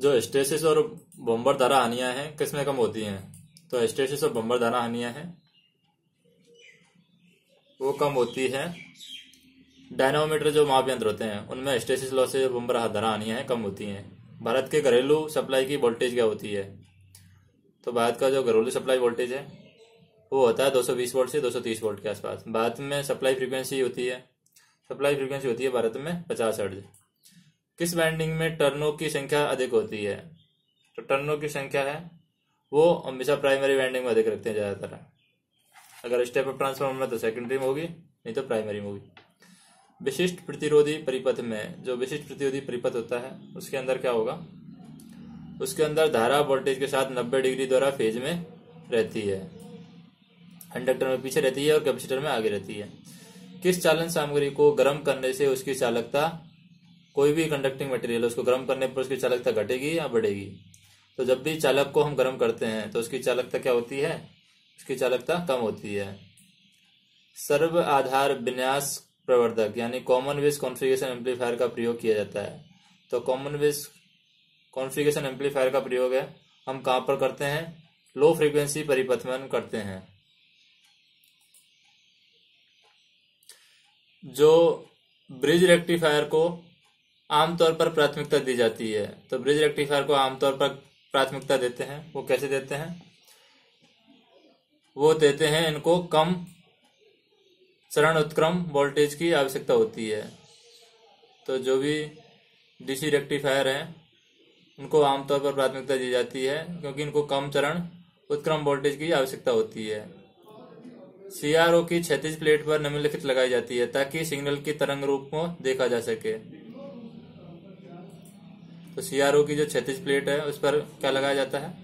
जो हिस्टैरिसीस और बम्पर धारा हानियां हैं किसमें कम होती हैं? तो हिस्टैरिसीस और बम्पर धारा हानियां हैं वो कम होती है। डायनामोमीटर जो माप यंत्र होते हैं उनमें हिस्टैरिसीस लॉसेज और बम्पर धारा हानियां हैं कम होती हैं। भारत के घरेलू सप्लाई की वोल्टेज क्या होती है? तो भारत का जो घरेलू सप्लाई वोल्टेज है वो होता है 220 वोल्ट से 230 वोल्ट के आसपास। भारत में सप्लाई फ्रीक्वेंसी होती है भारत में 50 हर्ट्ज। किस वाइंडिंग में टर्नों की संख्या अधिक होती है? तो टर्नों की संख्या है वो हमेशा प्राइमरी वाइंडिंग में अधिक रखते हैं ज्यादातर। अगर स्टेप अप ट्रांसफार्मर में तो सेकेंडरी में होगी, नहीं तो प्राइमरी में होगी। विशिष्ट प्रतिरोधी परिपथ में, जो विशिष्ट प्रतिरोधी परिपथ होता है उसके अंदर क्या होगा? उसके अंदर धारा वोल्टेज के साथ 90 डिग्री द्वारा फेज में रहती है। इंडक्टर में पीछे रहती है और कैपेसिटर में आगे रहती है। किस चालन सामग्री को गर्म करने से उसकी चालकता, कोई भी कंडक्टिंग मटेरियल उसको गर्म करने पर उसकी चालकता घटेगी या बढ़ेगी? तो जब भी चालक को हम गर्म करते हैं तो उसकी चालकता क्या होती है? उसकी चालकता कम होती है। सर्व आधार विन्यास प्रवर्धक यानी कॉमन बेस कॉन्फ़िगरेशन एम्पलीफायर का प्रयोग किया जाता है। तो कॉमन बेस कॉन्फ़िगरेशन एम्पलीफायर का प्रयोग है हम कहां पर करते हैं? लो फ्रीक्वेंसी परिपथ में करते हैं। जो ब्रिज रेक्टिफायर को आमतौर पर प्राथमिकता दी जाती है, तो ब्रिज रेक्टिफायर को आमतौर पर प्राथमिकता देते हैं। वो कैसे देते हैं? वो देते हैं इनको कम चरण उत्क्रम वोल्टेज की आवश्यकता होती है। तो जो भी डीसी रेक्टिफायर है उनको आमतौर पर प्राथमिकता दी जाती है क्योंकि इनको कम चरण उत्क्रम वोल्टेज की आवश्यकता होती है। सीआरओ की क्षैतिज प्लेट पर निम्नलिखित लगाई जाती है ताकि सिग्नल की तरंग रूप को देखा जा सके। तो सीआरओ की जो क्षैतिज प्लेट है उस पर क्या लगाया जाता है?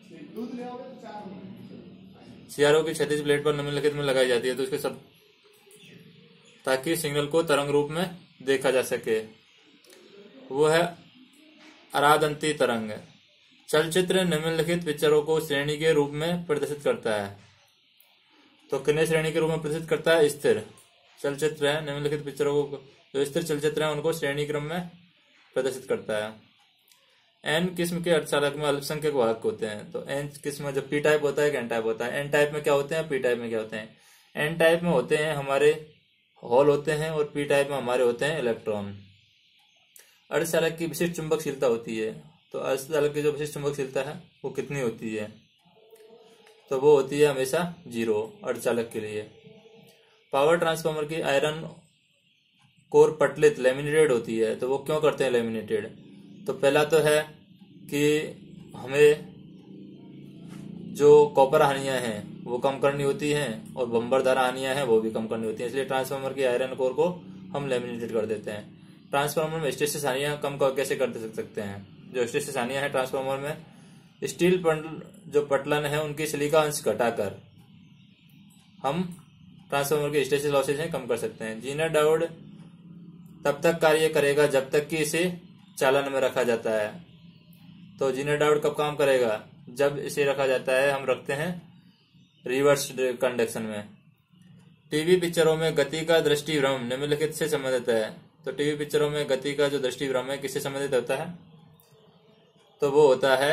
सीआरओ की क्षैतिज प्लेट पर निम्नलिखित में लगाई जाती है तो उसके सब ताकि सिग्नल को तरंग रूप में देखा जा सके। वो है अरादंती तरंग। चलचित्र निम्नलिखित पिक्चरों को श्रेणी के रूप में प्रदर्शित करता है। तो किन्हें श्रेणी के रूप में प्रदर्शित करता है? स्थिर चलचित्र है निम्नलिखित पिक्चरों को, जो स्थिर चलचित्र है उनको श्रेणी क्रम में प्रदर्शित करता है। एन किस्म के अर्धचालक में अल्पसंख्यक वाहक होते हैं। तो एन किस्म में जो पी टाइप होता है, एन टाइप होता है। एन टाइप में क्या होते हैं, पी टाइप में क्या होते हैं? एन टाइप में होते हैं हमारे होल होते हैं और पी टाइप में हमारे होते हैं इलेक्ट्रॉन। अर्धचालक की विशिष्ट चुंबकशीलता होती है। तो अर्धचालक की जो विशिष्ट चुंबकशीलता है वो कितनी होती है? तो वो होती है हमेशा 0 अर्धचालक के लिए। पावर ट्रांसफार्मर की आयरन कोर पटलित लेमिनेटेड होती है। तो वो क्यों करते हैं लेमिनेटेड? तो पहला तो है कि हमें जो कॉपर हानियां हैं वो कम करनी होती हैं और बम्पर धारा हानियां हैं वो भी कम करनी होती हैं, इसलिए ट्रांसफार्मर की आयरन कोर को हम लेमिनेटेड कर देते हैं। ट्रांसफार्मर में हिस्टैरिसीस हानियां कम कैसे कर सकते हैं? जो हिस्टैरिसीस हानियां हैं ट्रांसफार्मर में, स्टील जो पटलन है उनकी सिलिका अंश घटाकर हम ट्रांसफार्मर के हिस्टैरिसीस लॉसेज हैं कम कर सकते हैं। जीनर डायोड तब तक कार्य करेगा जब तक कि इसे चालन में रखा जाता है। तो जीनर डायोड कब काम करेगा? जब इसे रखा जाता है, हम रखते हैं रिवर्स कंडक्शन में। टीवी पिक्चरों में गति का दृष्टि भ्रम निम्नलिखित से संबंधित है। तो टीवी पिक्चरों में गति का जो दृष्टि भ्रम है किससे संबंधित होता है? तो वो होता है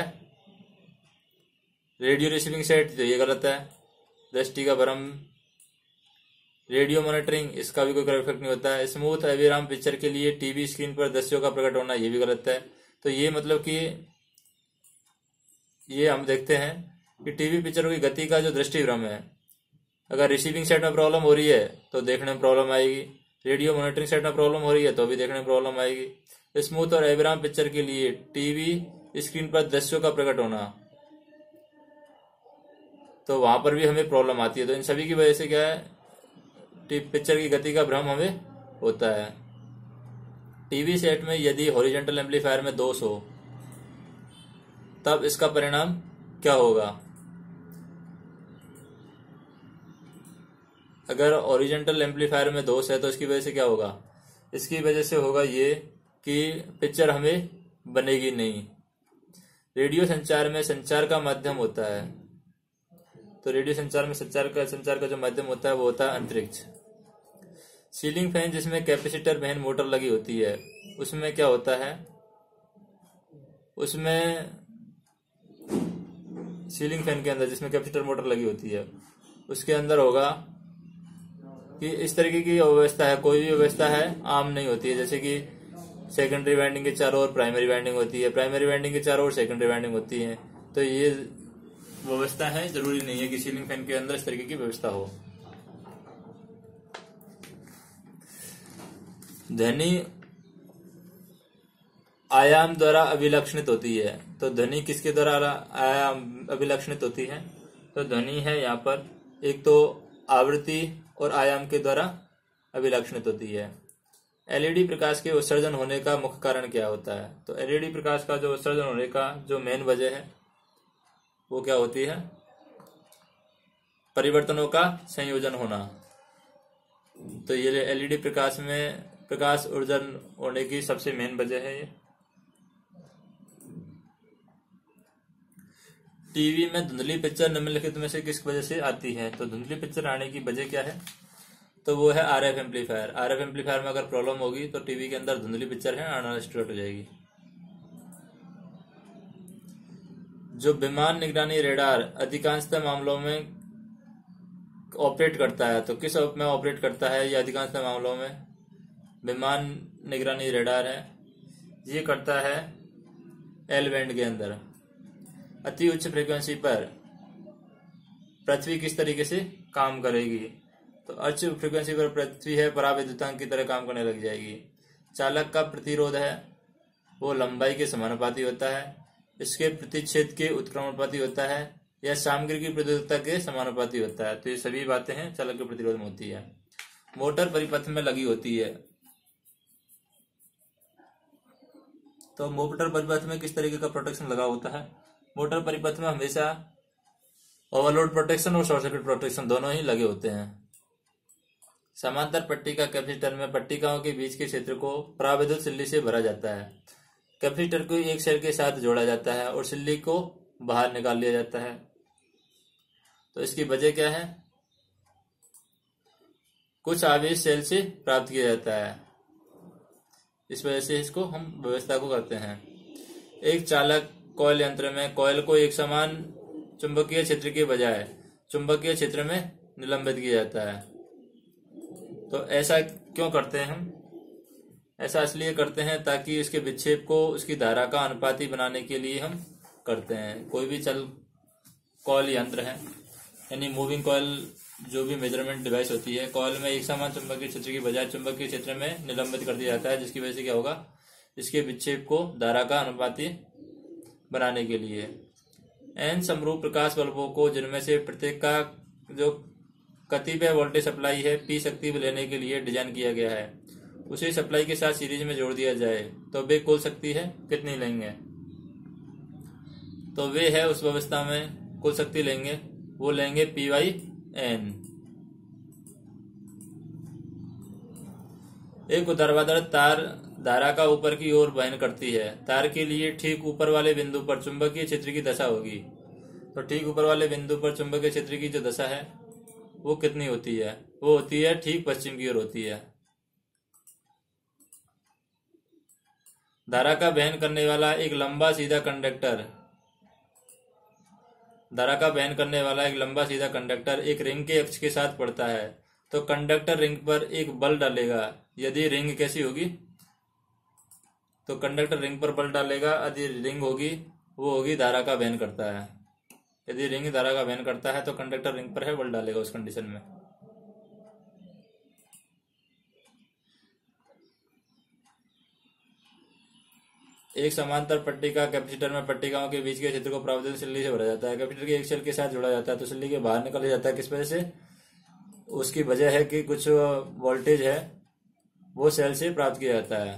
रेडियो रिसीविंग सेट, तो ये गलत है। दृष्टि का भ्रम, रेडियो मॉनिटरिंग, इसका भी कोई इफेक्ट नहीं होता है। स्मूथ अविराम पिक्चर के लिए टीवी स्क्रीन पर दृश्यों का प्रकट होना, ये भी गलत है। तो ये मतलब कि ये हम देखते हैं कि टीवी पिक्चरों की गति का जो दृष्टि भ्रम है, अगर रिसीविंग सेट में प्रॉब्लम हो रही है तो देखने में प्रॉब्लम आएगी, रेडियो मॉनिटरिंग सेट में प्रॉब्लम हो रही है तो भी देखने में प्रॉब्लम आएगी। स्मूथ और अविराम पिक्चर के लिए टीवी स्क्रीन पर दृश्यों का प्रकट होना, तो वहां पर भी हमें प्रॉब्लम आती है। तो इन सभी की वजह से क्या है, पिक्चर की गति का भ्रम हमें होता है। टीवी सेट में यदि हॉरिजॉन्टल एम्पलीफायर में दोष हो तब इसका परिणाम क्या होगा? अगर हॉरिजॉन्टल एम्पलीफायर में दोष है तो इसकी वजह से क्या होगा? इसकी वजह से होगा ये कि पिक्चर हमें बनेगी नहीं। रेडियो संचार में संचार का माध्यम होता है, तो रेडियो संचार में संचार का जो माध्यम होता है वो होता है अंतरिक्ष। सीलिंग फैन जिसमें कैपेसिटर वहन मोटर लगी होती है उसमें क्या होता है? उसमें सीलिंग फैन के अंदर जिसमें कैपेसिटर मोटर लगी होती है उसके अंदर होगा कि इस तरीके की व्यवस्था है, कोई भी व्यवस्था है आम नहीं होती है। जैसे कि सेकेंडरी वाइंडिंग के चारों ओर प्राइमरी वाइंडिंग होती है, प्राइमरी वाइंडिंग के चारों ओर सेकेंडरी वाइंडिंग होती है। तो ये व्यवस्था है, जरूरी नहीं है कि सीलिंग फैन के अंदर इस तरीके की व्यवस्था हो। ध्वनि आयाम द्वारा अभिलक्षणित होती है। तो ध्वनि किसके द्वारा आयाम अभिलक्षणित होती है? तो ध्वनि है यहाँ पर एक तो आवृत्ति और आयाम के द्वारा अभिलक्षणित होती है। एलईडी प्रकाश के उत्सर्जन होने का मुख्य कारण क्या होता है? तो एलईडी प्रकाश का जो उत्सर्जन होने का जो मेन वजह है वो क्या होती है? परिवर्तनों का संयोजन होना। तो ये एलईडी प्रकाश में प्रकाश उत्सर्जन होने की सबसे मेन वजह है ये। टीवी में धुंधली पिक्चर निम्नलिखित में से किस वजह से आती है? तो धुंधली पिक्चर आने की वजह क्या है? तो वो है आरएफ एम्पलीफायर। आरएफ एम्पलीफायर में अगर प्रॉब्लम होगी तो टीवी के अंदर धुंधली पिक्चर है आना स्टार्ट हो जाएगी। जो विमान निगरानी रेडार अधिकांशतः मामलों में ऑपरेट करता है, तो किस में ऑपरेट करता है ये अधिकांशतः मामलों में? विमान निगरानी रेडार है, ये करता है एल बैंड के अंदर। अति उच्च फ्रीक्वेंसी पर पृथ्वी किस तरीके से काम करेगी? तो उच्च फ्रीक्वेंसी पर पृथ्वी है पराविद्युतांक की तरह काम करने लग जाएगी। चालक का प्रतिरोध है वो लंबाई के समानुपाती होता है, इसके प्रतिच्छेद के उत्क्रमणपाती होता है या सामग्री की प्रतिरोधकता के समानुपाती होता है। तो ये सभी बातें हैं चालक के प्रतिरोध में होती है। मोटर परिपथ में लगी होती है, तो मोटर परिपथ में किस तरीके का प्रोटेक्शन लगा होता है? मोटर परिपथ में हमेशा ओवरलोड प्रोटेक्शन और शॉर्ट सर्किट प्रोटेक्शन दोनों ही लगे होते हैं। समांतर पट्टिका कैपेसिटर में पट्टिकाओं के बीच के क्षेत्र को पराविद्युत सिल्ली से भरा जाता है। कैपेसिटर को एक सेल के साथ जोड़ा जाता है और सिल्ली को बाहर निकाल लिया जाता है। तो इसकी वजह क्या है? कुछ आवेश सेल से प्राप्त किया जाता है, इस वजह से इसको हम व्यवस्था को करते हैं। एक चालक कॉइल यंत्र में कॉइल को एक समान चुंबकीय क्षेत्र के बजाय चुंबकीय क्षेत्र में निलंबित किया जाता है। तो ऐसा क्यों करते हैं हम? ऐसा इसलिए करते हैं ताकि इसके विक्षेप को उसकी धारा का अनुपाती बनाने के लिए हम करते हैं। कोई भी चल कॉइल यंत्र है यानी मूविंग कॉइल जो भी मेजरमेंट डिवाइस होती है, कॉइल में एक समान चुंबकीय क्षेत्र की बजाय चुंबकीय क्षेत्र में निलंबित कर दिया जाता है, जिसकी वजह से क्या होगा? इसके विक्षेप को धारा का अनुपाती बनाने के लिए। एन समरूप प्रकाश बल्बों को जिनमें से प्रत्येक का जो कतिपय वोल्टेज सप्लाई है पी शक्ति लेने के लिए डिजाइन किया गया है, उसे सप्लाई के साथ सीरीज में जोड़ दिया जाए तो वे कुल शक्ति है कितनी लेंगे? तो वे है उस व्यवस्था में कुल शक्ति लेंगे, वो लेंगे P/N। एक ऊर्ध्वाधर तार धारा का ऊपर की ओर वहन करती है। तार के लिए ठीक ऊपर वाले बिंदु पर चुंबकीय क्षेत्र की दशा होगी। तो ठीक ऊपर वाले बिंदु पर चुंबकीय क्षेत्र की जो दशा है वो कितनी होती है? वो होती है ठीक पश्चिम की ओर होती है। धारा का वहन करने वाला एक लंबा सीधा कंडक्टर धारा का वहन करने वाला एक लंबा सीधा कंडक्टर एक रिंग के अक्ष के साथ पड़ता है, तो कंडक्टर रिंग पर एक बल डालेगा। यदि रिंग कैसी होगी? तो कंडक्टर रिंग पर बल डालेगा। यदि रिंग होगी वो होगी धारा का वहन करता है। यदि रिंग धारा का वहन करता है तो कंडक्टर रिंग पर है बल डालेगा उस कंडीशन में। एक समांतर पट्टिका कैपेसिटर में पट्टिकाओं के बीच के क्षेत्र को पराविद्युत सिल्ली से भरा जाता है। कैपेसिटर के एक सेल के साथ जोड़ा जाता है तो सिल्ली के बाहर निकल जाता है। किस वजह से? उसकी वजह है कि कुछ वोल्टेज है वो सेल से प्राप्त किया जाता है।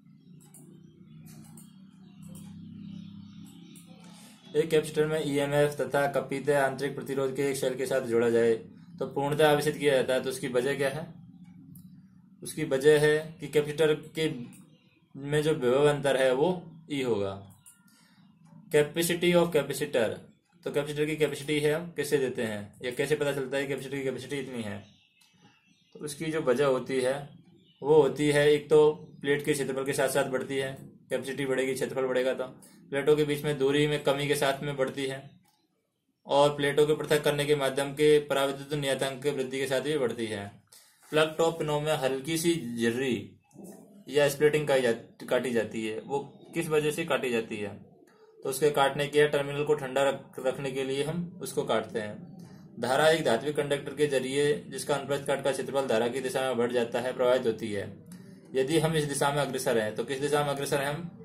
एक कैपेसिटर में ईएमएफ तथा कपितः आंतरिक प्रतिरोध के एक सेल के साथ जोड़ा जाए तो पूर्णतः आवेशित किया जाता है। तो उसकी वजह क्या है? उसकी वजह है कि कैपेसिटर के में जो विभव अंतर है वो ई होगा। कैपेसिटी ऑफ कैपेसिटर, तो कैपेसिटर की कैपेसिटी है हम कैसे देते हैं या कैसे पता चलता है कैपेसिटर की कैपेसिटी इतनी है? तो उसकी जो वजह होती है वो होती है, एक तो प्लेट के क्षेत्रफल के साथ साथ बढ़ती है, कैपेसिटी बढ़ेगी क्षेत्रफल बढ़ेगा तो प्लेटों के बीच में दूरी में कमी के साथ में बढ़ती है, और प्लेटों के पृथक करने के माध्यम के पराविद्युत नियतांक के वृद्धि के साथ भी बढ़ती है। प्लग टॉप पिनों में हल्की सी झिर्री या स्प्लिटिंग काटी जाती है। वो किस वजह से काटी जाती है? तो उसके काटने के टर्मिनल को ठंडा रखने के लिए हम उसको काटते हैं। धारा एक धात्विक कंडक्टर के जरिए जिसका अनुप्रस्थ काट का क्षेत्रफल धारा की दिशा में बढ़ जाता है प्रवाहित होती है। यदि हम इस दिशा में अग्रसर हैं, तो किस दिशा में अग्रसर हैं हम?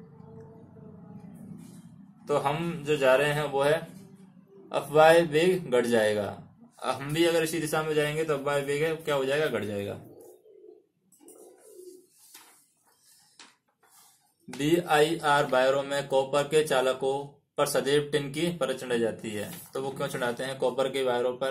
तो हम जो जा रहे हैं वो है अपवाय वेग घट जाएगा। हम भी अगर इसी दिशा में जाएंगे तो अपवाय वेग क्या हो जाएगा? घट जाएगा। BIR वायरों में कॉपर के चालकों पर सदैव टिन की परत चढ़ाई जाती है। तो वो क्यों चढ़ाते हैं कॉपर के वायरों पर?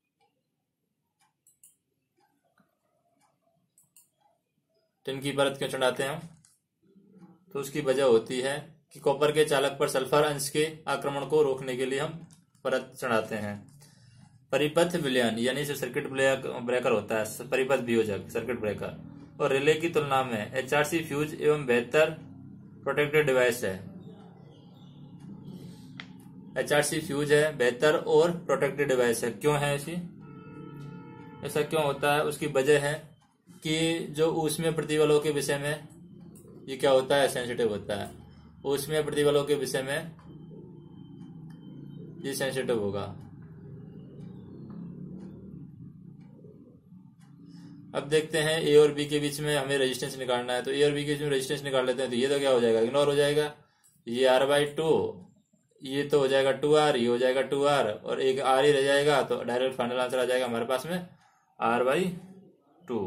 टिन की परत क्यों चढ़ाते हैं हम? तो उसकी वजह होती है कि कॉपर के चालक पर सल्फर अंश के आक्रमण को रोकने के लिए हम परत चढ़ाते हैं। परिपथ विलयन यानी जो सर्किट ब्रेकर होता है, परिपथ वियोजक सर्किट ब्रेकर, और रिले की तुलना में HRC फ्यूज एवं बेहतर प्रोटेक्टेड डिवाइस है। HRC फ्यूज है, बेहतर और प्रोटेक्टेड डिवाइस है। क्यों है ऐसा क्यों होता है? उसकी वजह है कि जो ऊष्मीय प्रतिबलों के विषय में ये क्या होता है? सेंसिटिव होता है। ऊष्मीय प्रतिबलों के विषय में ये सेंसिटिव होगा। अब देखते हैं ए और बी के बीच में हमें रेजिस्टेंस निकालना है। तो ए और बी के बीच में रेजिस्टेंस निकाल लेते हैं। तो ये तो क्या हो जाएगा? इग्नोर हो जाएगा। ये R/2, ये तो हो जाएगा 2R, ये हो जाएगा 2R, और एक R ही रह जाएगा। तो डायरेक्ट फाइनल आंसर आ जाएगा हमारे पास में R/2।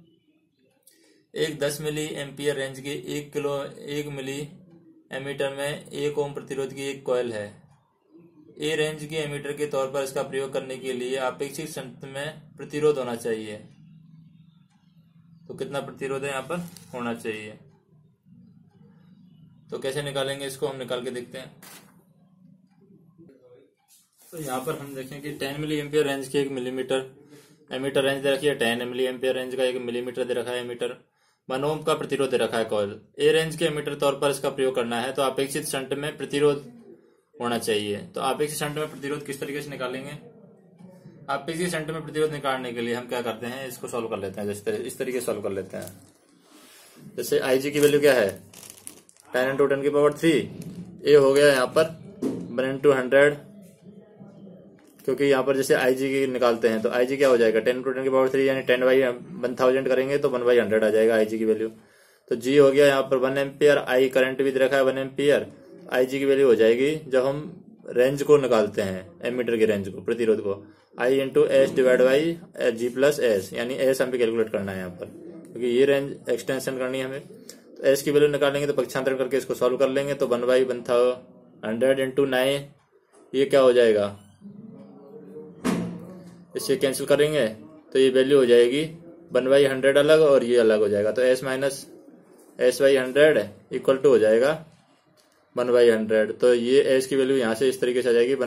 एक 10 मिली एम्पियर रेंज की 1 मिली एमीटर में 1 ओम प्रतिरोध की एक कॉइल है। ए रेंज के एमीटर के तौर पर इसका प्रयोग करने के लिए अपेक्षित शर्त में प्रतिरोध होना चाहिए। तो कितना प्रतिरोध है यहाँ पर होना चाहिए? तो कैसे निकालेंगे इसको? हम निकाल के देखते हैं। तो यहाँ पर हम देखें कि 10 मिली एम्पियर रेंज की 1 मिलीमीटर एमीटर रेंज दे रखी है। 10 मिली एम्पियर रेंज का 1 मिलीमीटर दे रखा है एमीटर। 1 ओम का प्रतिरोध दे रखा है कॉइल। ए रेंज के एमीटर तौर पर इसका प्रयोग करना है, तो अपेक्षित शंट में प्रतिरोध होना चाहिए। तो अपेक्षित शंट में प्रतिरोध किस तरीके से निकालेंगे? अपेक्षित शंट में प्रतिरोध निकालने के लिए हम क्या करते हैं? इसको सॉल्व कर लेते हैं। इस तरीके से सॉल्व कर लेते हैं। जैसे IG की वैल्यू क्या है? 10 × 10⁻3। ए हो गया यहाँ पर 1 × 100, क्योंकि यहाँ पर जैसे IG की निकालते हैं तो IG क्या हो जाएगा? 10 × 10⁻3 यानी 10/1000 करेंगे तो 1/100 आ जाएगा IG की वैल्यू। तो G हो गया यहाँ पर 1 एम्पियर। I करंट भी दे रखा है 1 एम्पियर। IG की वैल्यू हो जाएगी जब हम रेंज को निकालते हैं, एमीटर की रेंज को, प्रतिरोध को, I × S / G + S, यानी S हमें कैलकुलेट करना है यहाँ पर, क्योंकि ये रेंज एक्सटेंशन करनी है हमें। तो S की वैल्यू निकालेंगे तो पक्षांतरण करके इसको सॉल्व कर लेंगे। तो 1/1000 × 9, ये क्या हो जाएगा? इससे कैंसिल करेंगे तो ये वैल्यू हो जाएगी 1/100 अलग और ये अलग हो जाएगा। तो S - S/100 = हो जाएगा 1/100। तो ये S की वैल्यू यहां से इस तरीके से आ जाएगी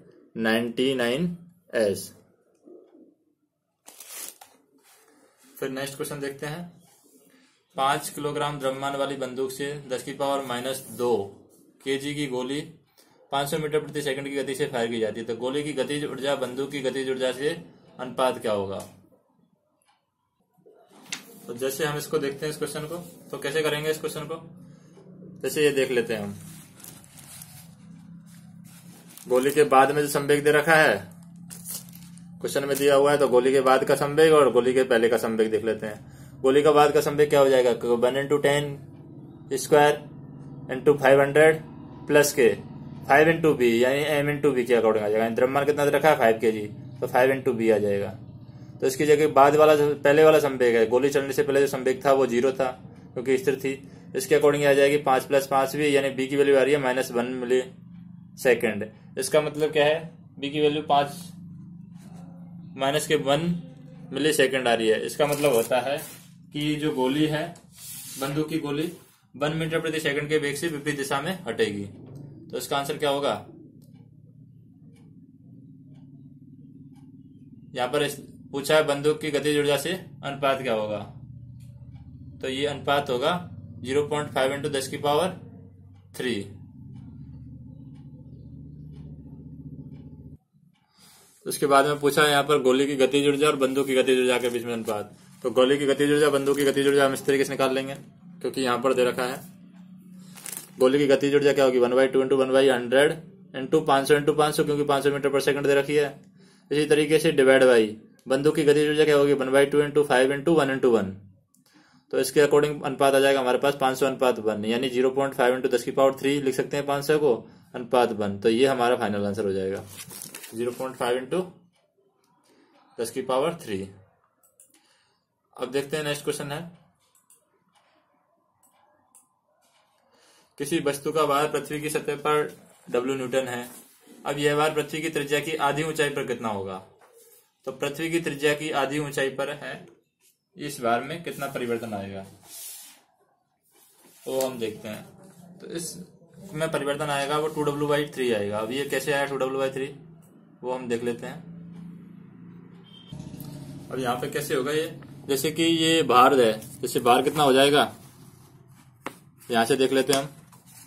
1/99S। फिर नेक्स्ट क्वेश्चन देखते हैं। 5 किलोग्राम द्रव्यमान वाली बंदूक से 10⁻⁻2 kg की गोली 500 मीटर प्रति सेकंड की गति से फायर की जाती है। तो गोली की गतिज ऊर्जा बंदूक की गतिज ऊर्जा से अनुपात क्या होगा? तो जैसे हम इसको देखते हैं इस क्वेश्चन को, तो कैसे करेंगे इस क्वेश्चन को? जैसे ये देख लेते हैं हम। गोली के बाद में जो संवेग दे रखा है क्वेश्चन में दिया हुआ है, तो गोली के बाद का संवेग और गोली के पहले का संवेग देख लेते हैं। गोली का बाद का संवेग क्या हो जाएगा? 1 × 10² × 500 प्लस के 5 × B, यानी M × B के अकॉर्डिंग आ जाएगा। द्रव्यमान कितना दे रखा है? 5 kg, तो 5 × B आ जाएगा। तो इसकी जगह बाद वाला जो पहले वाला संवेग है, गोली चलने से पहले जो संवेग था वो 0 था क्योंकि स्थिर थी। इसके अकॉर्डिंग आ जाएगी 5 + 5B, यानी B की वैल्यू आ रही है -1 मिली सेकेंड। इसका मतलब क्या है? B की वैल्यू 5 - 1 मिली सेकेंड आ रही है। इसका मतलब होता है कि जो गोली है, बंदूक की गोली 1 मीटर प्रति सेकंड के वेग से विपरीत दिशा में हटेगी। तो इसका आंसर क्या होगा? यहाँ पर पूछा है बंदूक की गतिज ऊर्जा से अनुपात क्या होगा। तो ये अनुपात होगा 0.5 इंटू 10 की पावर 3। उसके बाद में पूछा यहाँ पर गोली की गतिज ऊर्जा और बंदूक की गतिज ऊर्जा के बीच में अनुपात। तो गोली की गतिज ऊर्जा बंदूक की गतिज ऊर्जा हम इस तरीके से निकाल लेंगे, क्योंकि यहाँ पर दे रखा है। गोली की गतिज ऊर्जा क्या होगी 1/2 इंटू 1/100 इंटू 500 इंटू 500, क्योंकि 500 मीटर पर सेकंड दे रखी है। इसी तरीके से डिवाइड बाई बंदूक की गतिज ऊर्जा क्या होगी 1/2 इंटू 5 इंटू 1 इंटू 1। तो इसके अकॉर्डिंग अनुपात आ जाएगा हमारे पास 500 अनुपात 1, यानी 0.5 इंटू 10 की पावर 3 लिख सकते हैं 500 को, अनुपात 1। तो ये हमारा फाइनल आंसर हो जाएगा 0.5 इंटू 10 की पावर 3। अब देखते हैं नेक्स्ट क्वेश्चन है, किसी वस्तु का भार पृथ्वी की सतह पर W न्यूटन है। अब यह भार पृथ्वी की त्रिज्या की आधी ऊंचाई पर कितना होगा। तो पृथ्वी की त्रिज्या की आधी ऊंचाई पर है, इस भार में कितना परिवर्तन आएगा वो हम देखते हैं। तो इस में परिवर्तन आएगा वो 2W/3 आएगा। अब ये कैसे आया 2W/3 वो हम देख लेते हैं। अब यहाँ पे कैसे होगा ये, जैसे कि ये भार है, जैसे भार कितना हो जाएगा यहां से देख लेते हैं हम।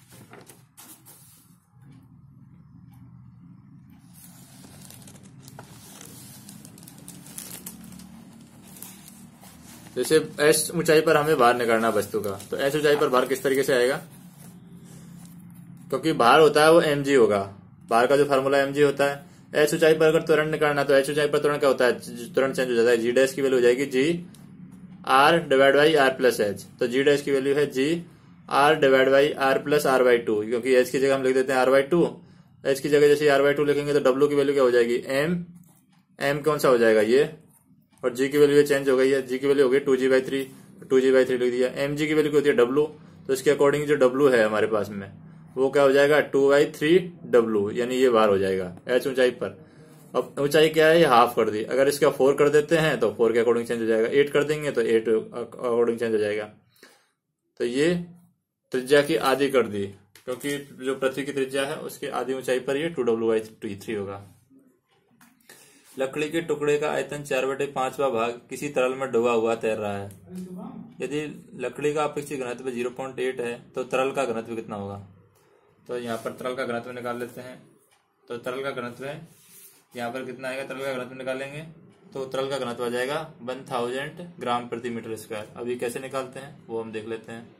जैसे एस ऊंचाई पर हमें भार निकालना वस्तु का, तो एस ऊंचाई पर भार किस तरीके से आएगा, क्योंकि भार होता है वो mg होगा, भार का जो फार्मूला mg होता है। एस ऊंचाई पर अगर त्वरण निकालना, तो एस ऊंचाई पर त्वरण क्या होता है, त्वरण चेंज हो जाता है। जी डैश की वैल्यू हो जाएगी G R divide by R plus H. तो जी डैश की वैल्यू है G R divide by R plus R by 2, क्योंकि एच की जगह हम लिख देते हैं आर बाई 2। एच की जगह जैसे आर बाई 2 लिखेंगे तो डब्ल्यू की वैल्यू क्या हो जाएगी एम कौन सा हो जाएगा ये, और जी की वैल्यू ये चेंज हो गई है, जी की वैल्यू हो गई 2g/3, 2g/3 लिख दिया। एम जी की वैल्यू होती है डब्ल्यू, तो इसके अकॉर्डिंग जो डब्ल्यू है हमारे पास में वो क्या हो जाएगा 2/3w, यानी ये भार हो जाएगा एच ऊंचाई पर। अब ऊंचाई क्या है, ये हाफ कर दी, अगर इसका 4 कर देते हैं तो 4 के अकॉर्डिंग चेंज हो जाएगा, 8 कर देंगे तो 8 अकॉर्डिंग चेंज हो जाएगा। तो ये त्रिज्या की आधी कर दी, क्योंकि जो पृथ्वी की त्रिज्या है उसकी आधी ऊंचाई पर ये 2W/3 होगा। लकड़ी के टुकड़े का आयतन 4/5वां भाग किसी तरल में डूबा हुआ तैर रहा है। यदि लकड़ी का अपेक्षित घनत्व 0.8 है तो तरल का घनत्व कितना होगा। तो यहाँ पर तरल का घनत्व निकाल लेते हैं। तो तरल का घनत्व है यहाँ पर कितना आएगा, तरल का घनत्व निकालेंगे तो तरल का घनत्व आ जाएगा 1000 ग्राम प्रति मीटर स्क्वायर। अभी कैसे निकालते हैं वो हम देख लेते हैं।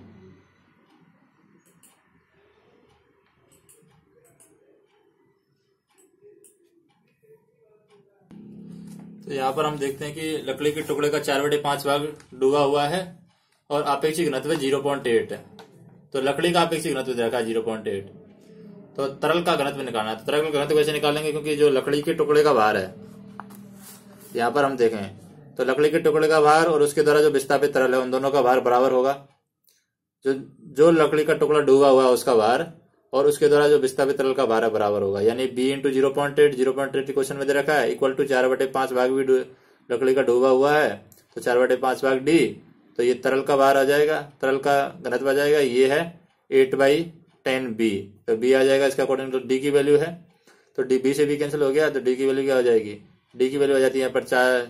तो यहाँ पर हम देखते हैं कि लकड़ी के टुकड़े का 4/5 भाग डूबा हुआ है और अपेक्षित घनत्व 0.8 है। तो लकड़ी का अपेक्षित घनत्व दे रखा है 0.8, तो तरल का घनत्व निकालना है। तो तरल का घनत्व कैसे निकालेंगे, क्योंकि जो लकड़ी के टुकड़े का भार है यहाँ पर हम देखें तो लकड़ी के टुकड़े का भार और उसके द्वारा जो विस्थापित तरल है उन दोनों का भार बराबर होगा। जो लकड़ी का टुकड़ा डूबा हुआ है उसका भार और उसके द्वारा जो विस्थापित तरल का भार बराबर होगा, यानी b इंटू 0.8 क्वेश्चन में दे रखा है इक्वल टू 4/5 भाग भी लकड़ी का डूबा हुआ है, तो 4/5 भाग d, तो ये तरल का भार आ जाएगा, तरल का घनत्व आ जाएगा, ये है 8/10b। तो b आ जाएगा इसका अकॉर्डिंग टू d की वैल्यू है, तो d b से b कैंसिल हो गया, तो d की वैल्यू क्या हो जाएगी, d की वैल्यू आ जाती है यहाँ पर 4।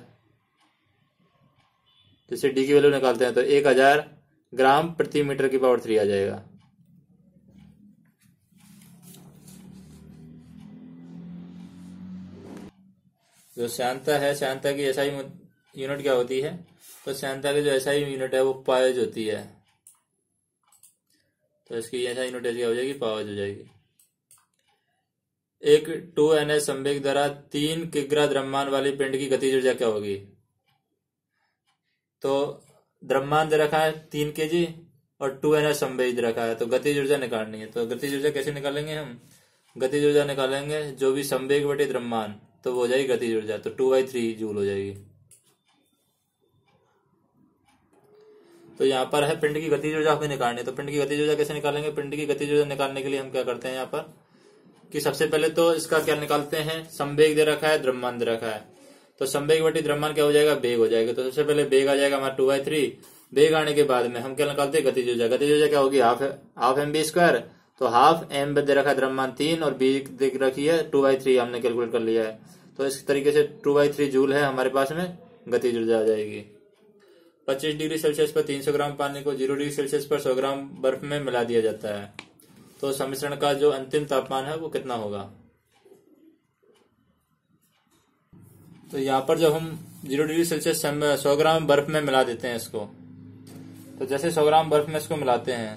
जैसे d की वैल्यू निकालते हैं तो 1000 ग्राम प्रति मीटर की पावर 3 आ जाएगा। जो श्यानता है, श्यानता की एसआई यूनिट क्या होती है, तो श्यानता की जो एसआई यूनिट है वो पावेज होती है। तो इसकी एसआई यूनिट ऐसी हो जाएगी, पावेज हो जाएगी। एक 2ns संवेग द्वारा 3 किग्रा द्रव्यमान वाली पिंड की गतिज ऊर्जा क्या होगी। तो द्रव्यमान दे रखा है 3 kg और 2ns संवेग दे रखा है, तो गतिज ऊर्जा निकालनी है। तो गतिज ऊर्जा कैसे निकालेंगे हम, गतिज ऊर्जा निकालेंगे जो भी संवेग बटे द्रव्यमान, तो वो हो जाएगी गतिज ऊर्जा, तो 2/3 जूल हो जाएगी। तो यहाँ पर है पिंड की गतिज ऊर्जा हमें निकालनी है। तो पिंड की गतिज ऊर्जा कैसे निकालेंगे, पिंड की गतिज ऊर्जा निकालने के लिए हम क्या करते हैं यहाँ पर कि सबसे पहले तो इसका क्या निकालते हैं, संवेग दे रखा है, द्रव्यमान दे रखा है, तो संवेग बटे द्रव्यमान क्या हो जाएगा, वेग हो जाएगा। तो सबसे पहले वेग आ जाएगा हमारा 2/3, वेग आने के बाद में हम क्या निकालते हैं गतिज ऊर्जा। गतिज ऊर्जा क्या होगी हाफ mv², तो हाफ m दे रखा है द्रव्यमान 3 और b दे रखी है 2/3, हमने कैलकुलेट कर लिया है। तो इस तरीके से 2/3 जूल है हमारे पास में गतिज ऊर्जा आ जाएगी। 25 डिग्री सेल्सियस पर 300 ग्राम पानी को 0 डिग्री सेल्सियस पर 100 ग्राम बर्फ में मिला दिया जाता है, तो सम्मिश्रण का जो अंतिम तापमान है वो कितना होगा। तो यहाँ पर जब हम 0 डिग्री सेल्सियस 100 ग्राम बर्फ में मिला देते हैं इसको, तो जैसे 100 ग्राम बर्फ में इसको मिलाते हैं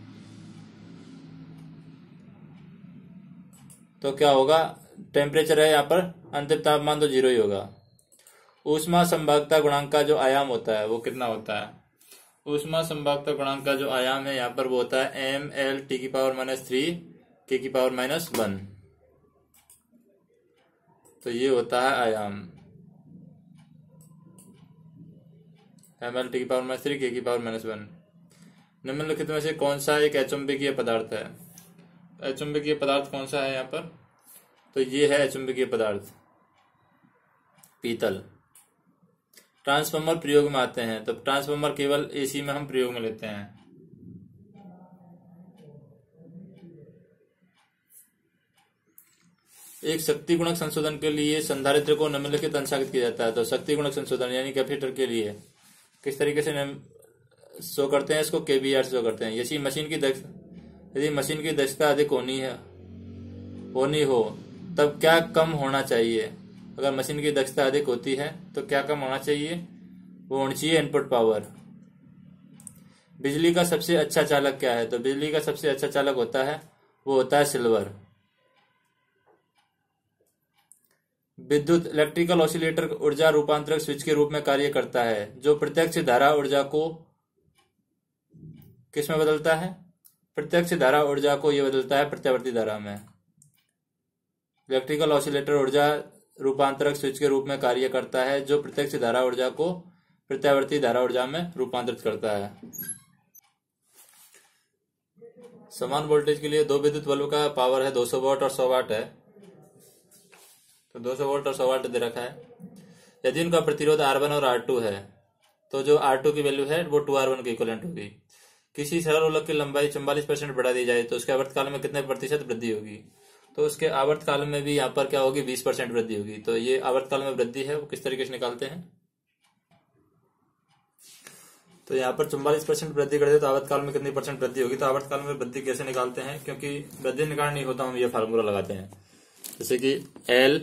तो क्या होगा, टेम्परेचर है यहाँ पर, अंतिम तापमान तो 0 ही होगा। ऊष्मा संभाव्यता गुणांक का जो आयाम होता है वो कितना होता है। ऊष्मा संभाव्यता गुणांक का जो आयाम है यहाँ पर वो होता है mL⁻³ K⁻⁻1। तो ये होता है आयाम mL⁻³ K⁻⁻1। निम्नलिखित में से कौन सा एक अचुंबकीय पदार्थ है। अचुंबकीय पदार्थ कौन सा है यहाँ पर, तो ये है अचुंबकीय पदार्थ पीतल। ट्रांसफार्मर प्रयोग में आते हैं, तो ट्रांसफार्मर केवल एसी में हम प्रयोग में लेते हैं। एक शक्ति गुणक संशोधन के लिए संधारित्र को निम्नलिखित अंशांकित किया जाता है। तो शक्ति गुणक संशोधन यानी कैपेसिटर के लिए किस तरीके से शो करते हैं, इसको केवीआर से शो करते हैं। यदि मशीन की दक्षता अधिक होनी हो तब क्या कम होना चाहिए। अगर मशीन की दक्षता अधिक होती है तो क्या कम होना चाहिए, वो होनी चाहिए इनपुट पावर। बिजली का सबसे अच्छा चालक क्या है, तो बिजली का सबसे अच्छा चालक वो होता है सिल्वर। विद्युत इलेक्ट्रिकल ऑसिलेटर ऊर्जा रूपांतरक स्विच के रूप में कार्य करता है, जो प्रत्यक्ष धारा ऊर्जा को किस में बदलता है, प्रत्यक्ष धारा ऊर्जा को ये बदलता है प्रत्यावर्ती धारा में। इलेक्ट्रिकल ऑसिलेटर ऊर्जा रूपांतरक स्विच के रूप में कार्य करता है, जो प्रत्यक्ष धारा ऊर्जा को प्रत्यावर्ती धारा ऊर्जा में रूपांतरित करता है। समान वोल्टेज के लिए दो विद्युत बल्ब का पावर है 200 वाट और 100 वाट है, तो 200 वोल्ट और 100 वाट दे रखा है। यदि उनका प्रतिरोध R1 और R2 है, तो जो R2 की वैल्यू है वो 2R1 के इक्विवेलेंट होगी। किसी सरल गोलक की लंबाई 44% बढ़ा दी जाए तो उसके आवर्तकाल में कितने प्रतिशत वृद्धि होगी, तो उसके आवर्तकाल में भी यहाँ पर क्या होगी, 20% वृद्धि होगी। तो ये आवर्तकाल में वृद्धि है वो किस तरीके से निकालते हैं, तो यहाँ पर 44% वृद्धि कर दे तो आवर्तकाल में कितनी परसेंट वृद्धि होगी। तो आवर्तकाल में वृद्धि कैसे निकालते हैं, क्योंकि वृद्धि निकालना नहीं होता हम ये फार्मूला लगाते हैं, जैसे कि L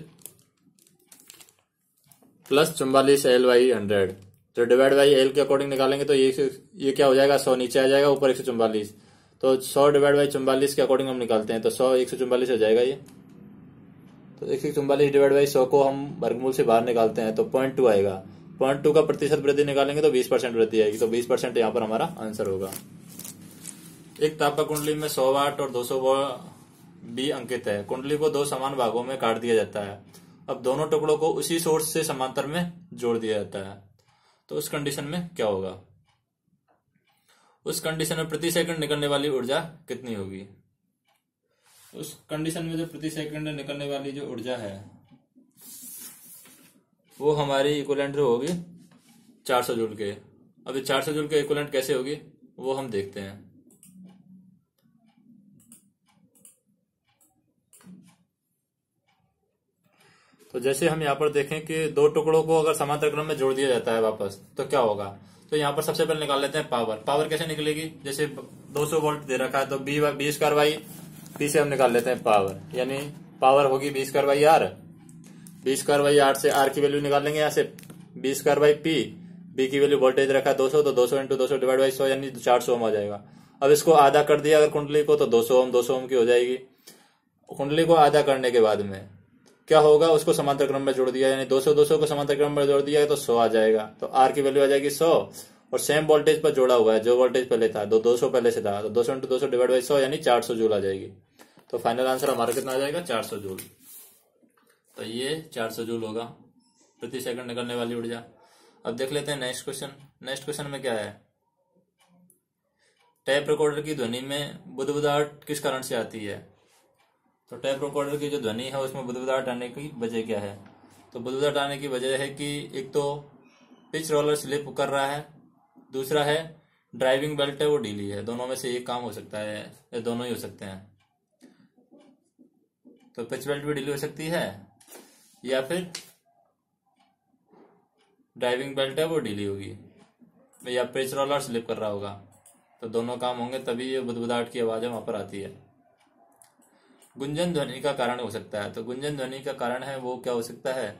प्लस 44 L/100, तो डिवाइड बाई L के अकॉर्डिंग निकालेंगे तो ये क्या हो जाएगा, 100 नीचे आ जाएगा, ऊपर 144, तो 100 डिवाइड बाई 44 के अकॉर्डिंग हम निकालते हैं, तो 100 144 हो जाएगा ये। तो 144 डिवाइड बाई 100 को हम वर्गमूल से बाहर निकालते हैं तो 0.2 आएगा। 0.2 का प्रतिशत वृद्धि निकालेंगे तो 20% वृद्धि आएगी, तो 20% यहाँ पर हमारा आंसर होगा। एक तापा कुंडली में 100 वाट और 200 भी अंकित है। कुंडली को दो समान भागों में काट दिया जाता है। अब दोनों टुकड़ों को उसी सोर्स से समांतर में जोड़ दिया जाता है, तो उस कंडीशन में क्या होगा, उस कंडीशन में प्रति सेकंड निकलने वाली ऊर्जा कितनी होगी। उस कंडीशन में जो प्रति सेकंड निकलने वाली जो ऊर्जा है वो हमारी इक्विवेलेंट होगी 400 जूल के। अब 400 जूल के इक्विवेलेंट कैसे होगी वो हम देखते हैं। तो जैसे हम यहाँ पर देखें कि दो टुकड़ों को अगर समांतर क्रम में जोड़ दिया जाता है वापस, तो क्या होगा, तो यहाँ पर सबसे पहले निकाल लेते हैं पावर कैसे निकलेगी। जैसे 200 वोल्ट दे रखा है तो B से हम निकाल लेते हैं पावर, यानी पावर होगी B²/R। B²/R से R की वैल्यू निकालेंगे, यहाँ से B²/P, B की वैल्यू वोल्टेज रखा है 200, तो 200 × 200 डिवाइड बाई 100 यानी 400 ओम आ जाएगा। अब इसको आधा कर दिया अगर कुंडली को, तो 200 ओम की हो जाएगी। कुंडली को आधा करने के बाद में क्या होगा, उसको समांतर क्रम में जोड़ दिया, यानी 200 को समांतर क्रम में जोड़ दिया है तो 100 आ जाएगा। तो R की वैल्यू आ जाएगी 100, और सेम वोल्टेज पर जोड़ा हुआ है, जो वोल्टेज पहले था 200 पहले से था, तो 200 × 200 डिवाइड बाई 100 यानी 400 जूल आ जाएगी। तो फाइनल आंसर हमारा कितना आ जाएगा, 400 जूल। तो ये 400 जूल होगा प्रति सेकंड निकलने वाली ऊर्जा। अब देख लेते हैं नेक्स्ट क्वेश्चन। नेक्स्ट क्वेश्चन में क्या है, टेप रिकॉर्डर की ध्वनि में बुदबुदाहट किस कारण से आती है। तो टेप रिकॉर्डर की जो ध्वनि है उसमें बुदबुदाहट आने की वजह क्या है। तो बुदबुदाहट आने की वजह है कि एक तो पिच रोलर स्लिप कर रहा है, दूसरा है ड्राइविंग बेल्ट है वो ढीली है। दोनों में से एक काम हो सकता है, या दोनों ही हो सकते हैं। तो पिच बेल्ट भी ढीली हो सकती है या फिर ड्राइविंग बेल्ट है वो ढीली होगी। या प्रेस रोलर स्लिप कर रहा होगा, तो दोनों काम होंगे तभी ये बुदबुदाहट की आवाज वहां पर आती है। गुंजन ध्वनि का कारण हो सकता है, तो गुंजन ध्वनि का कारण है वो क्या हो सकता है,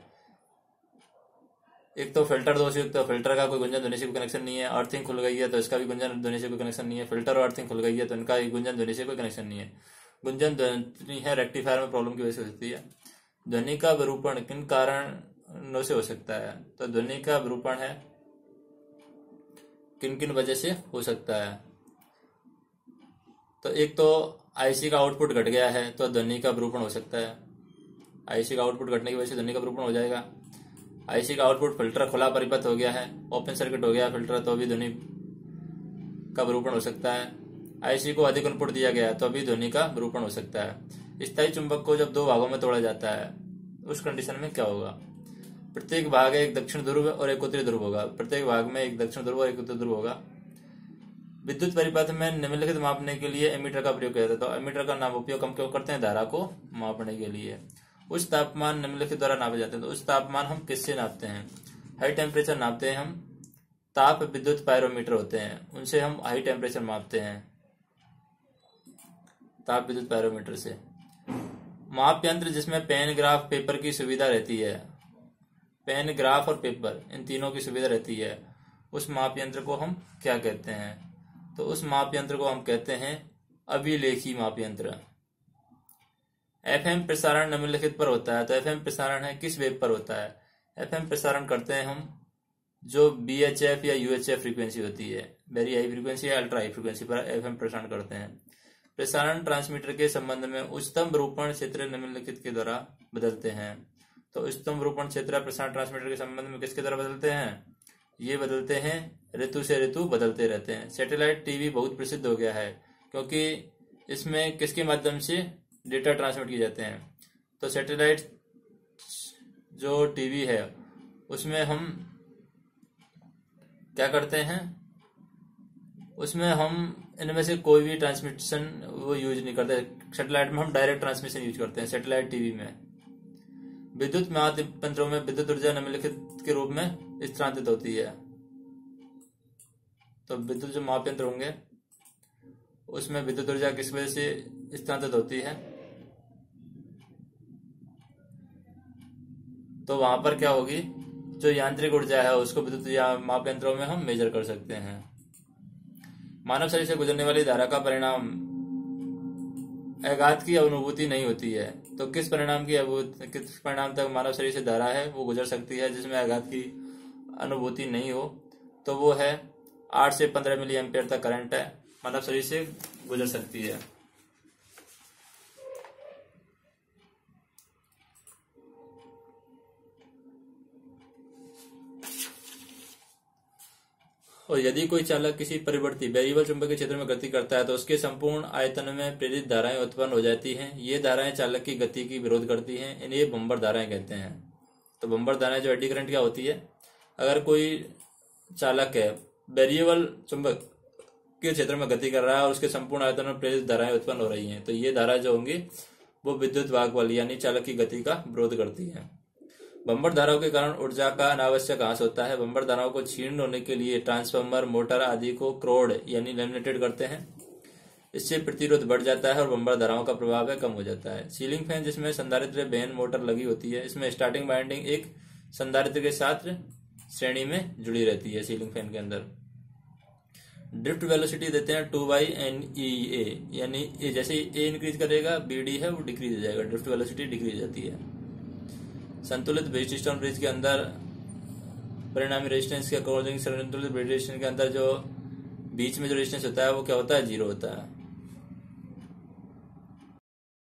एक तो फिल्टर दोष युक्त, तो फिल्टर का कोई गुंजन ध्वनि से कोई कनेक्शन नहीं है। अर्थिंग खुल गई है तो इसका भी गुंजन ध्वनि से कोई कनेक्शन नहीं है। फिल्टर और अर्थिंग खुल गई है तो इनका गुंजन ध्वनि से कोई कनेक्शन नहीं है। गुंजन ध्वनि है रेक्टिफायर में प्रॉब्लम की वजह से हो सकती है। ध्वनि का विरूपण किन कारणों से हो सकता है, तो ध्वनि का विरूपण है किन किन वजह से हो सकता है, तो एक तो आईसी का आउटपुट घट गया है तो ध्वनि का विरूपण हो सकता है। आईसी का आउटपुट घटने की वजह से ध्वनि का विरूपण हो जाएगा। आईसी का आउटपुट फिल्टर खुला परिपथ हो गया है, ओपन सर्किट हो गया फिल्टर, तो भी ध्वनि का विरूपण हो सकता है। आईसी को अधिक इनपुट दिया गया तो भी ध्वनि का विरूपण हो सकता है। स्थायी चुंबक को जब दो भागों में तोड़ा जाता है उस कंडीशन में क्या होगा, प्रत्येक भाग एक दक्षिण ध्रुव और एक उत्तरी ध्रुव होगा। प्रत्येक भाग में एक दक्षिण ध्रुव और एक उत्तरी ध्रुव होगा। विद्युत परिपथ में निम्नलिखित मापने के लिए एमीटर का प्रयोग किया जाता है, तो एमीटर का नाम उपयोग हम क्यों करते हैं, धारा को मापने के लिए। उच्च तापमान निम्नलिखित द्वारा नापे जाते हैं, तो उच्च तापमान हम किससे नापते हैं, हाई टेम्परेचर नापते हैं हम, ताप विद्युत पायरोमीटर होते हैं उनसे हम हाई टेम्परेचर मापते हैं, ताप विद्युत पायरोमीटर से। माप यंत्र जिसमें पेन ग्राफ पेपर की सुविधा रहती है, पेन ग्राफ और पेपर इन तीनों की सुविधा रहती है, उस माप यंत्र को हम क्या कहते हैं, तो उस माप यंत्र को हम कहते हैं अभिलेखी माप यंत्र। एफएम प्रसारण निम्नलिखित पर होता है, तो एफएम प्रसारण है किस वेव पर होता है, एफएम प्रसारण करते हैं हम जो बीएचएफ या यूएचएफ फ्रीक्वेंसी होती है, वेरी हाई फ्रीक्वेंसी या अल्ट्रा हाई फ्रीक्वेंसी पर एफएम प्रसारण करते हैं। प्रसारण ट्रांसमीटर के संबंध में उच्चतम विरूपण क्षेत्र निम्नलिखित के द्वारा बदलते हैं, तो उच्चतम विरूपण क्षेत्र प्रसारण ट्रांसमीटर के संबंध में किसके द्वारा बदलते हैं, ये बदलते हैं ऋतु से ऋतु बदलते रहते हैं। सैटेलाइट टीवी बहुत प्रसिद्ध हो गया है क्योंकि इसमें किसके माध्यम से डेटा ट्रांसमिट किए जाते हैं, तो सैटेलाइट जो टीवी है उसमें हम क्या करते हैं, उसमें हम इनमें से कोई भी ट्रांसमिशन वो यूज नहीं करते। सैटेलाइट में हम डायरेक्ट ट्रांसमिशन यूज करते हैं। सैटेलाइट टीवी में विद्युत माप यंत्रों में विद्युत ऊर्जा निम्नलिखित के रूप में स्थानांतरित होती है, तो विद्युत जो माप यंत्र होंगे उसमें विद्युत ऊर्जा किस वजह से स्थानांतरित होती है, तो वहां पर क्या होगी, जो यांत्रिक ऊर्जा है उसको विद्युत या माप यंत्रों में हम मेजर कर सकते हैं। मानव शरीर से गुजरने वाली धारा का परिणाम आघात की अनुभूति नहीं होती है, तो किस परिणाम तक मानव शरीर से धारा है वो गुजर सकती है जिसमें आघात की अनुभूति नहीं हो, तो वो है 8 से 15 मिली एम्पियर तक करंट है मानव शरीर से गुजर सकती है। और यदि कोई चालक किसी परिवर्ती वेरिएबल चुंबकीय क्षेत्र में गति करता है तो उसके संपूर्ण आयतन में प्रेरित धाराएं उत्पन्न हो जाती हैं। ये धाराएं चालक की गति की विरोध करती हैं, इन्हें बम्पर धाराएं कहते हैं। तो बम्पर धाराएं जो एडी करंट क्या होती है, अगर कोई चालक है वेरिएबल चुंबकीय क्षेत्र में गति कर रहा है और उसके संपूर्ण आयतन में प्रेरित धाराएं उत्पन्न हो रही हैं, तो ये धाराएं जो होंगी वो विद्युत वाहक वाली यानी चालक की गति का विरोध करती है। बम्पर धाराओं के कारण ऊर्जा का अनावश्यक ह्रास होता है। बम्पर धाराओं को क्षीण होने के लिए ट्रांसफार्मर, मोटर आदि को क्रोड यानी लेमिनेटेड करते हैं, इससे प्रतिरोध बढ़ जाता है और बम्पर धाराओं का प्रभाव कम हो जाता है। सीलिंग फैन जिसमें संधारित्र वहन मोटर लगी होती है, इसमें स्टार्टिंग वाइंडिंग एक संधारित्र के साथ श्रेणी में जुड़ी रहती है। सीलिंग फैन के अंदर ड्रिफ्ट वेलोसिटी देते हैं 2/NEA, यानी जैसे ए इंक्रीज करेगा BD है वो डिक्रीज हो जाएगा, ड्रिफ्ट वेलोसिटी डिक्रीज जाती है। संतुलित ब्रिज सिस्टम ब्रिज के अंदर परिणामी रेजिस्टेंस के अकॉर्डिंग संतुलित ब्रिज के अंदर जो बीच में जो रेजिस्टेंस होता है वो क्या होता है, 0 होता है।